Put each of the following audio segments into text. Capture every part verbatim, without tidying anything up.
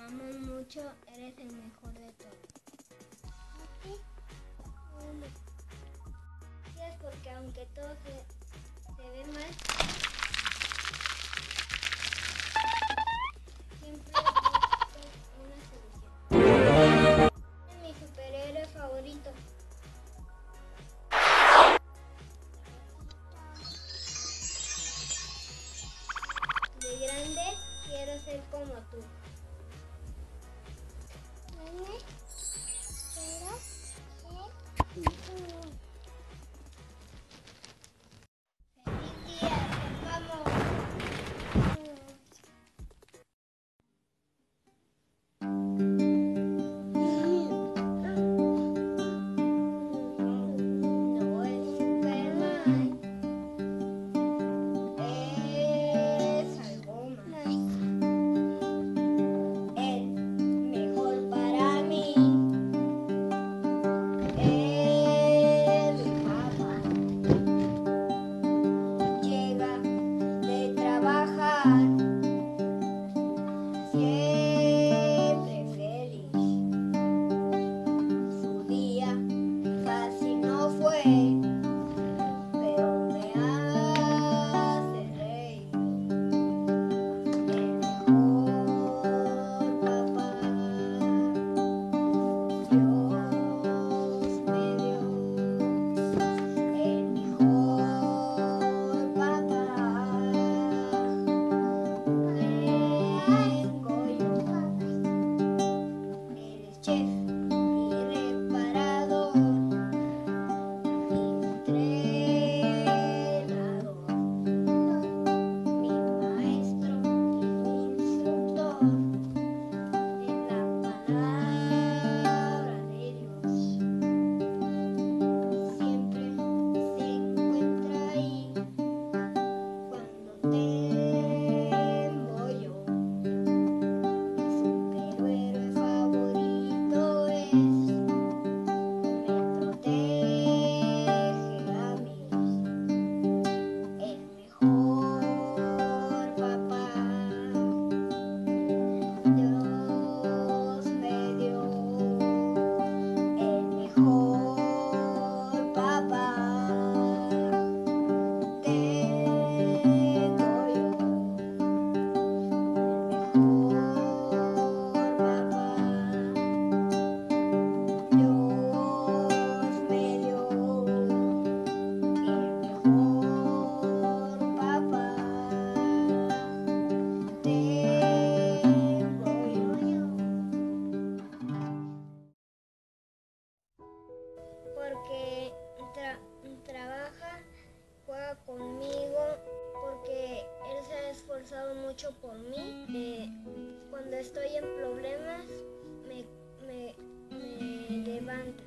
amo mucho, eres el mejor de todos. Gracias porque aunque todo se, se ve mal, siempre buscas una solución. Es mi superhéroe favorito. De grande quiero ser como tú. ¡Feliz día! ¡Vamos! No es Superman, es algo más. El mejor para mí es mi papá. Llega de trabajar siempre feliz. Su día casi no fue, pero me hace reír. El mejor papá Dios me dio. El mejor papá tengo yo. Él es chef y reparador y entrenador, mi maestro y mi instructor en la palabra de Dios. Siempre se encuentra ahí cuando temo yo. Mi superhéroe favorito es, me protege a mí. El mejor papá Dios me dio. El mejor papá tengo yo. El mejor papá Dios me dio. El mejor papá tengo yo. Porque tra- trabaja, juega conmigo, porque él se ha esforzado mucho por mí. Eh, cuando estoy en problemas, me, me, me levanta.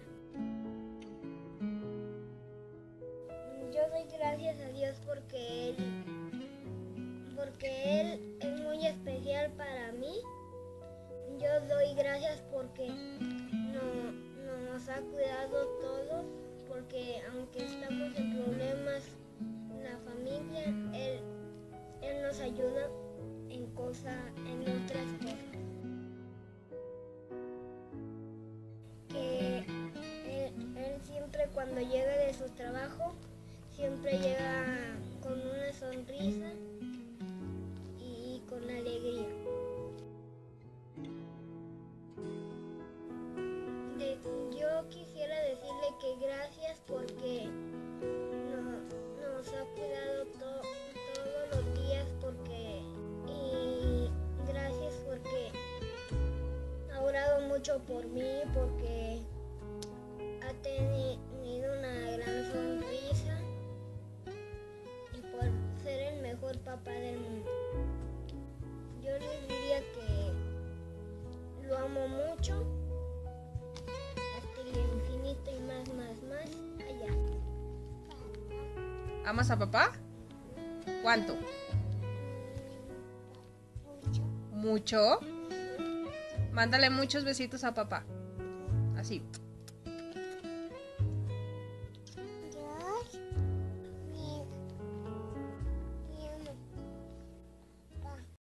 Yo doy gracias a Dios porque él, porque él es muy especial para mí. Yo doy gracias porque no, nos ha cuidado todos, porque aunque estamos en problemas en la familia, él, él nos ayuda en cosas, en otras cosas. Que él, él siempre cuando llega de su trabajo, siempre llega con una sonrisa y con alegría. De- yo quisiera decirle que gracias porque no- nos ha cuidado to- todos los días, porque y gracias porque ha orado mucho por mí, porque ha tenido una gran sonrisa y por ser el mejor papá del mundo. Yo les diría que lo amo mucho hasta el infinito y más, más, más allá. ¿Amas a papá? ¿Cuánto? Mucho. ¿Mucho? Mándale muchos besitos a papá. Así.